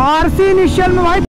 RC initial में भाई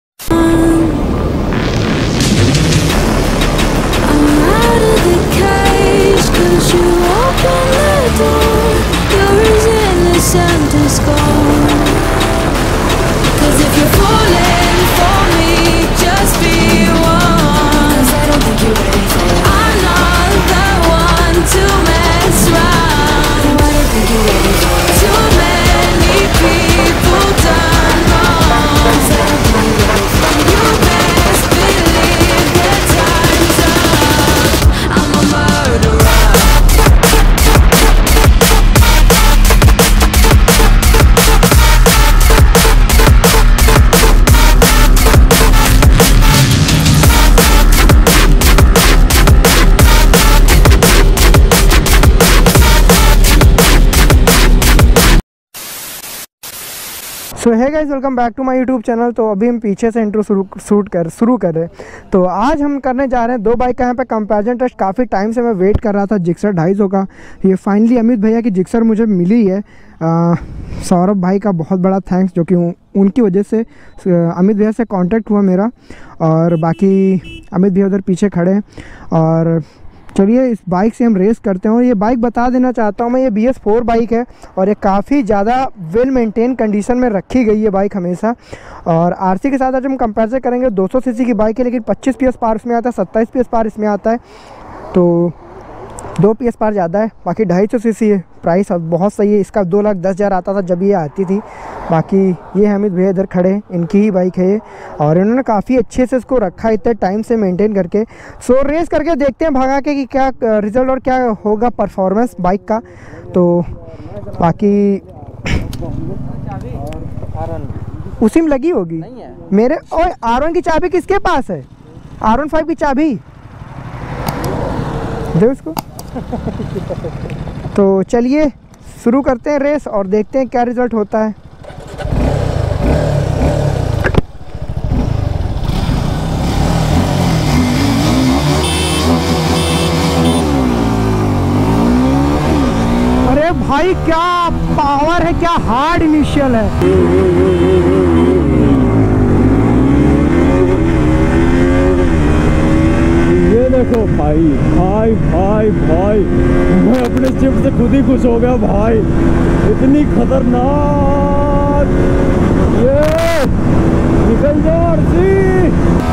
सो है guys, welcome back to my YouTube channel. तो अभी हम पीछे से इंट्रो शुरू कर रहे हैं। तो आज हम करने जा रहे हैं दो बाइक का यहाँ पे कंपैरिजन टेस्ट। काफ़ी टाइम से मैं वेट कर रहा था जिक्सर 250 का। ये फाइनली अमित भैया की जिक्सर मुझे मिली है। सौरभ भाई का बहुत बड़ा थैंक्स, जो कि उनकी वजह से अमित भैया से कांटेक्ट हुआ मेरा। और बाकी अमित भैया उधर पीछे खड़े हैं। और चलिए इस बाइक से हम रेस करते हैं। और ये बाइक बता देना चाहता हूँ मैं, ये BS4 बाइक है और ये काफ़ी ज़्यादा वेल मेंटेन कंडीशन में रखी गई है बाइक हमेशा। और आरसी के साथ आज हम कंपेरिजन करेंगे। 200 सीसी की बाइक है, लेकिन 25 PS पावर इसमें आता है, 27 PS पावर इसमें आता है। तो 2 PS पावर ज़्यादा है। बाकी 250 सीसी है। प्राइस अब बहुत सही है इसका। 2,10,000 आता था जब ये आती थी। बाकी ये अमित भैया इधर खड़े हैं, इनकी ही बाइक है ये। और इन्होंने काफ़ी अच्छे से इसको रखा इतने टाइम से मेंटेन करके। सो रेस करके देखते हैं भगा के कि क्या रिज़ल्ट और क्या होगा परफॉर्मेंस बाइक का। तो बाकी उसी में लगी होगी मेरे। और R1 की चाबी किसके पास है? R1 5 की चाबी दे उसको। तो चलिए शुरू करते हैं रेस और देखते हैं क्या रिज़ल्ट होता है। अरे भाई क्या पावर है, क्या हार्ड इनिशियल है। देखो भाई भाई भाई भाई, मैं अपने शिफ्ट से खुद ही खुश हो गया भाई। इतनी खतरनाक, ये निकल जाओ आरसी।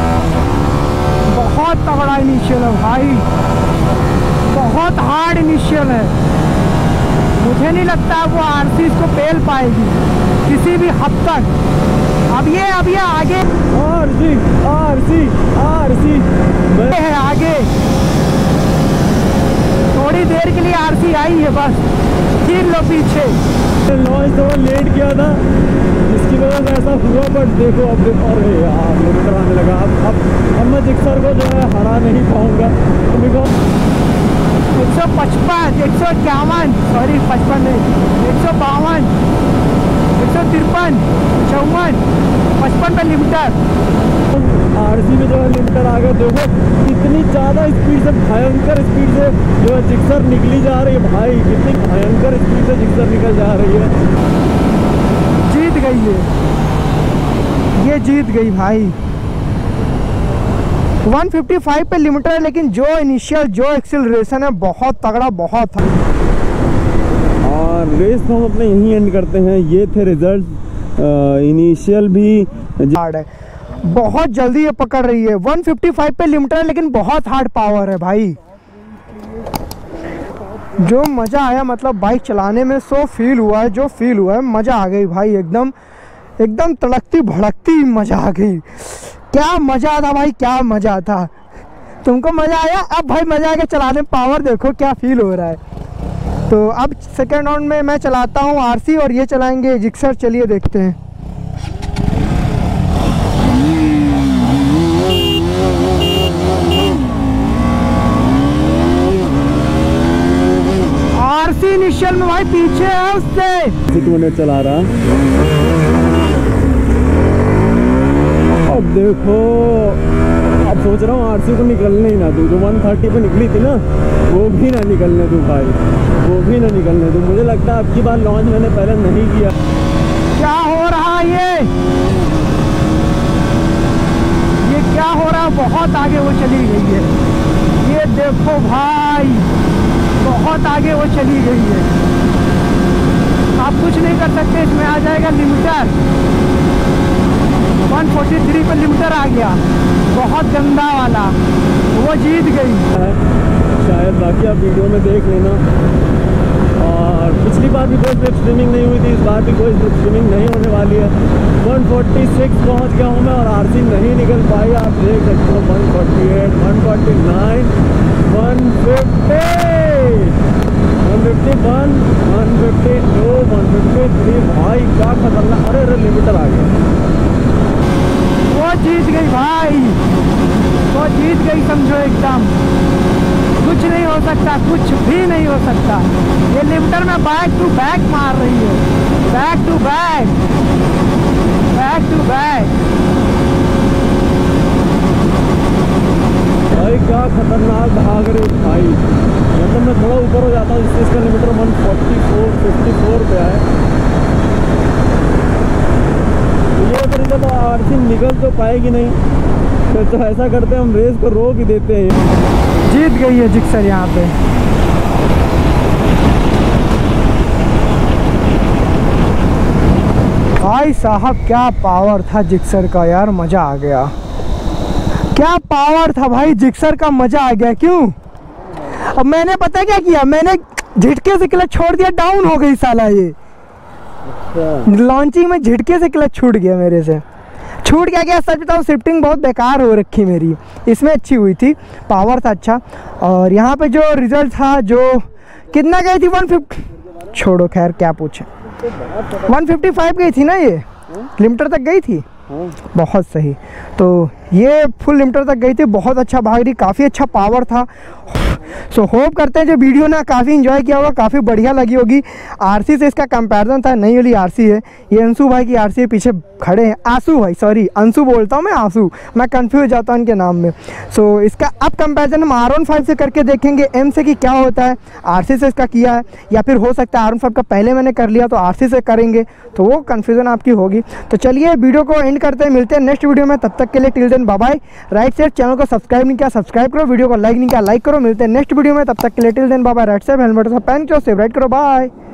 बहुत तगड़ा इनिशियल है भाई, बहुत हार्ड इनिशियल है। मुझे नहीं लगता वो आरसी इसको पेल पाएगी किसी भी हद तक। अब ये आगे आरसी आरसी आरसी है आगे। थोड़ी देर के लिए आरसी आई है बस, खींच लो पीछे। लॉन्च थोड़ा लेट किया था जिसकी वजह से ऐसा हुआ। बट देखो अब, अरे यार लिमिटर आने लगा। अब मैं जिक्सर को जो है हरा नहीं पाऊंगा। 155, 151, सॉरी 55 नहीं, 152, 153, 54, 55 पे लिमिटर। आरसी में जो है लिमिटर आ गया। देखो कितनी ज़्यादा स्पीड से, भयंकर स्पीड से जो है जिक्सर निकली जा रही है भाई। कितनी भयंकर स्पीड से जिक्सर निकल जा रही है। जीत गई ये जीत गई भाई। 155 पे लिमिटर है, लेकिन जो इनिशियल जो एक्सेलरेशन है बहुत तगड़ा, बहुत है। और रेस तो हम अपने यहीं एंड करते हैं। ये थे रिजल्ट। इनिशियल भी हार्ड है, बहुत जल्दी ये पकड़ रही है। 155 पे लिमिटर है, लेकिन बहुत हार्ड पावर है भाई। जो मज़ा आया, मतलब बाइक चलाने में सो फील हुआ है, जो फील हुआ है, मज़ा आ गई भाई। एकदम तड़कती भड़कती मज़ा आ गई। क्या मज़ा था भाई, क्या मज़ा था। तुमको मज़ा आया? अब भाई मज़ा आ गया चलाने में। पावर देखो क्या फील हो रहा है। तो अब सेकेंड राउंड में मैं चलाता हूँ आरसी और ये चलाएंगे जिक्सर। चलिए देखते हैं। आरसी इनिशियल में भाई पीछे है उससे। चला रहा। अब देखो, अब सोच रहा हूँ आरसी को निकलने ही ना दूँ। जो 130 पे निकली थी ना, वो भी ना निकलने दूँ भाई, वो भी ना निकलने दूँ। मुझे लगता है अब की बार लॉन्च मैंने पहले नहीं किया। क्या हो रहा है ये? लिमिटर 143 पे लिमिटर आ गया, बहुत गंदा वाला, वो जीत गई। शायद बाकी आप वीडियो में देख लेना। और पिछली बार भी कोई स्लिप स्विमिंग नहीं हुई थी, इस बार भी कोई स्लिप स्विमिंग नहीं होने वाली है। 146 पहुंच गया हूं मैं और आरसी नहीं निकल पाई। आप देख सकते हो 148, 149, 150, 151, 152, 153। भाई क्या खतरनाक। अरे अरे लिमिटर आ गया, वो जीत गई भाई, वो जीत गई समझो एकदम। कुछ नहीं हो सकता, कुछ भी नहीं हो सकता। ये लिमिटर में बैक टू बैक मार रही है, back to back, back to back. भाई क्या खतरनाक भाग रहे भाई। मतलब मैं थोड़ा ऊपर हो जाता हूँ, इससे इसका लिमिटर 144, 54 पे है। ये तरीका तो आरसी निकल तो पाएगी नहीं, तो ऐसा करते हैं हम रेस को रोक ही देते हैं। जीत गई है जिक्सर यहाँ पे। भाई साहब क्या पावर था जिक्सर का यार, मजा आ गया। क्या पावर था भाई जिक्सर का, मजा आ गया। क्यों? अब मैंने पता क्या किया, मैंने झटके से क्लच छोड़ दिया, डाउन हो गई साला ये। लॉन्चिंग में झटके से क्लच छूट गया मेरे से, छूट क्या सच बताऊँ, शिफ्टिंग बहुत बेकार हो रखी मेरी। इसमें अच्छी हुई थी, पावर था अच्छा। और यहाँ पे जो रिजल्ट था, जो कितना गई थी 150, छोड़ो खैर क्या पूछे, 155 गई थी ना ये, लिमिटर तक गई थी। बहुत सही। तो ये फुल लिमिटर तक गई थी, बहुत अच्छा भाग रही, काफ़ी अच्छा पावर था। सो होप करते हैं जो वीडियो ना काफ़ी इन्जॉय किया होगा, काफ़ी बढ़िया लगी होगी। आरसी से इसका कंपैरिजन था, नई वाली आरसी है ये, अंशु भाई की आरसी है, पीछे खड़े हैं। आंसू भाई, सॉरी अंशु बोलता हूँ मैं, आंसू, मैं कंफ्यूज जाता हूँ इनके नाम में। सो इसका अब कंपैरिजन हम R15 से करके देखेंगे, एम से कि क्या होता है। आरसी से इसका किया है, या फिर हो सकता है R15 का पहले मैंने कर लिया तो आरसी से करेंगे, तो वो कन्फ्यूज़न आपकी होगी। तो चलिए वीडियो को एंड करते हैं, मिलते हैं नेक्स्ट वीडियो में, तब तक के लिए till then bye bye. Right side channel को सब्सक्राइब नहीं किया सब्सक्राइब करो, वीडियो को लाइक नहीं किया लाइक करो। मिलते हैं नेक्स्ट वीडियो में, तब तक के लिए till then bye bye. Right side helmet पहन के सेव राइट करो, बाय।